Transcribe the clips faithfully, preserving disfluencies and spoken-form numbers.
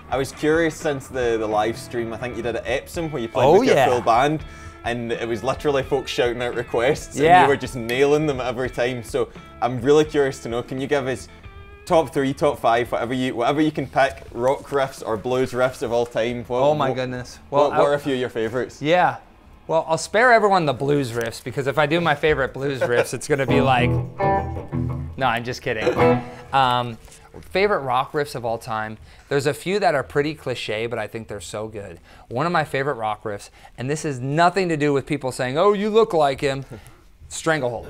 I was curious since the, the live stream, I think you did at Epsom where you played oh, with your yeah. full band, and it was literally folks shouting out requests, yeah. and you were just nailing them every time. So I'm really curious to know, can you give us top three, top five, whatever you whatever you can pick, rock riffs or blues riffs of all time? What, oh my what, goodness. Well, what, what are a few of your favorites? Yeah. Well, I'll spare everyone the blues riffs, because if I do my favorite blues riffs, it's going to be like, no, I'm just kidding. Um, favorite rock riffs of all time. There's a few that are pretty cliche, but I think they're so good. One of my favorite rock riffs, and this has nothing to do with people saying, oh, you look like him, Stranglehold.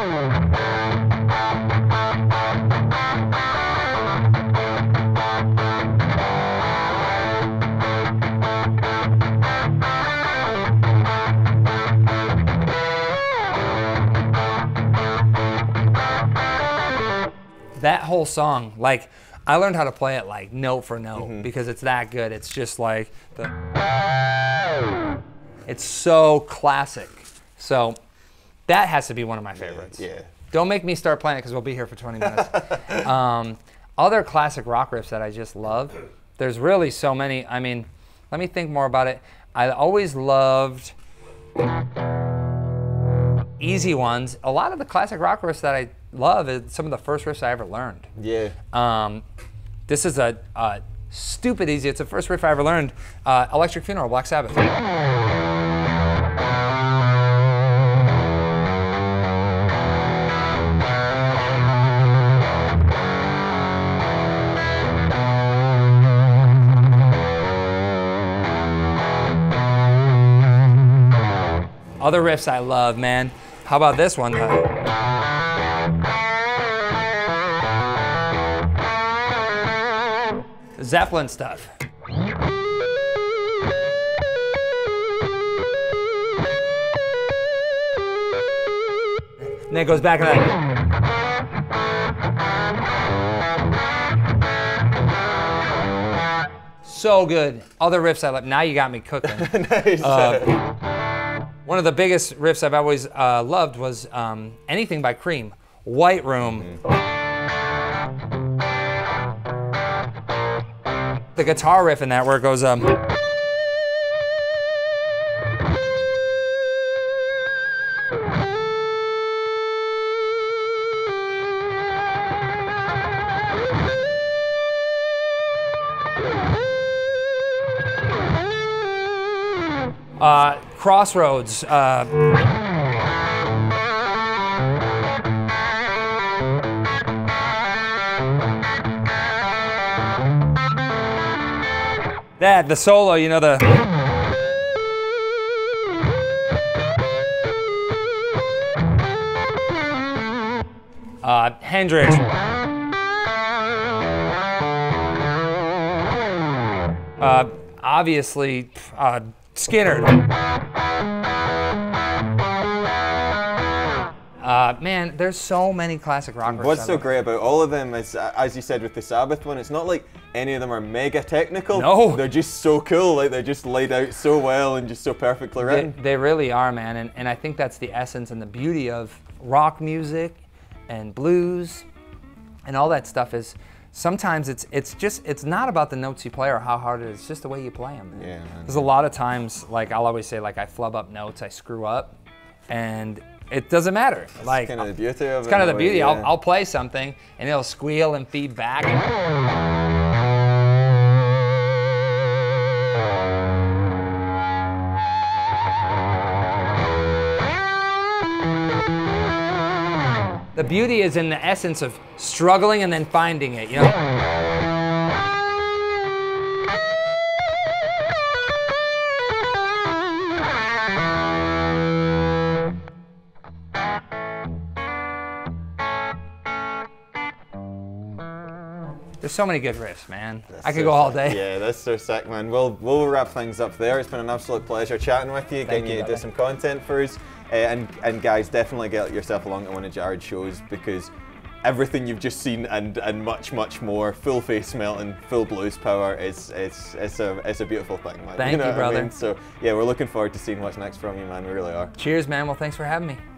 That whole song, like, I learned how to play it like note for note mm-hmm. because it's that good. It's just like, the, it's so classic. So that has to be one of my favorites. Yeah. yeah. Don't make me start playing it because we'll be here for twenty minutes. um, other classic rock riffs that I just love, there's really so many. I mean, let me think more about it. I always loved easy ones. A lot of the classic rock riffs that I love is some of the first riffs I ever learned. Yeah. Um, this is a, a stupid easy. It's the first riff I ever learned. Uh, Electric Funeral, Black Sabbath. Other riffs I love, man. How about this one? Zeppelin stuff. And then it goes back to that. So good. Other riffs I love. Now you got me cooking. Nice. Uh, one of the biggest riffs I've always uh, loved was um, anything by Cream. White Room. Mm-hmm. The guitar riff in that where it goes, um, uh, Crossroads. Uh, That, the solo, you know, the... Uh, Hendrix. Uh, obviously, uh, Skinner. Uh, man, there's so many classic rock riffs. What's so great about all of them is, as you said with the Sabbath one, it's not like any of them are mega technical. No. They're just so cool, like they're just laid out so well and just so perfectly written. They, they really are, man, and, and I think that's the essence and the beauty of rock music and blues and all that stuff is sometimes it's it's just, it's not about the notes you play or how hard it is, it's just the way you play them. Yeah, man. There's a lot of times, like I'll always say, like I flub up notes, I screw up, and it doesn't matter. That's like kind of the beauty of it's it. It's kind of the way, beauty. yeah. I'll, I'll play something and it'll squeal and feed back. The beauty is in the essence of struggling and then finding it, you know? There's so many good riffs, man. That's I could so go all sick. day. Yeah, that's so sick, man. We'll, we'll wrap things up there. It's been an absolute pleasure chatting with you, Thank getting you, you to brother. do some content for us. Uh, and, and guys, definitely get yourself along to one of Jared's shows because everything you've just seen and, and much, much more, full face melting, full blues power, is it's, it's, a, it's a beautiful thing, man. Thank you, know you, brother. I mean? So, yeah, we're looking forward to seeing what's next from you, man. We really are. Cheers, man. Well, thanks for having me.